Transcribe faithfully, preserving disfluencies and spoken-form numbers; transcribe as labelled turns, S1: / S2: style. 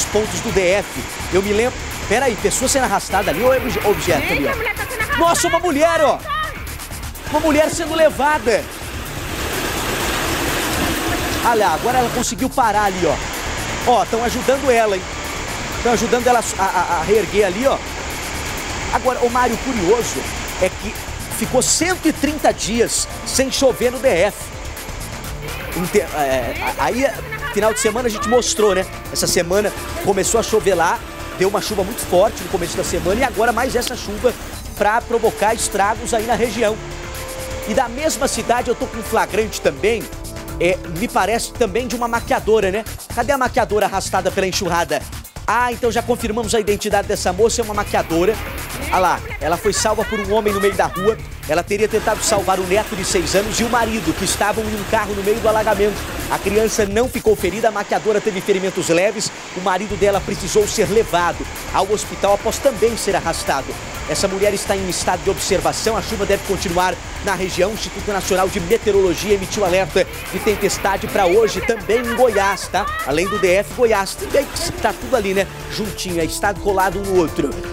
S1: vários pontos do D F. Eu me lembro... Peraí, pessoa sendo arrastada ali ou é objeto ali, ó? Nossa, uma mulher, ó! Uma mulher sendo levada. Olha lá, agora ela conseguiu parar ali, ó. Ó, estão ajudando ela, hein? Estão ajudando ela a, a, a reerguer ali, ó. Agora, o Mário, curioso é que ficou cento e trinta dias sem chover no D F. É, aí, final de semana a gente mostrou, né? Essa semana começou a chover lá, deu uma chuva muito forte no começo da semana e agora mais essa chuva para provocar estragos aí na região. E da mesma cidade eu tô com um flagrante também, é, me parece também de uma maquiadora, né? Cadê a maquiadora arrastada pela enxurrada? Ah, então já confirmamos a identidade dessa moça, é uma maquiadora. Olha lá, ela foi salva por um homem no meio da rua. Ela teria tentado salvar o neto de seis anos e o marido, que estavam em um carro no meio do alagamento. A criança não ficou ferida, a maquiadora teve ferimentos leves. O marido dela precisou ser levado ao hospital após também ser arrastado. Essa mulher está em estado de observação, a chuva deve continuar na região. O Instituto Nacional de Meteorologia emitiu alerta de tempestade para hoje também em Goiás, tá? Além do D F, Goiás também, que está tudo ali, né? Juntinho, é estado colado um no outro.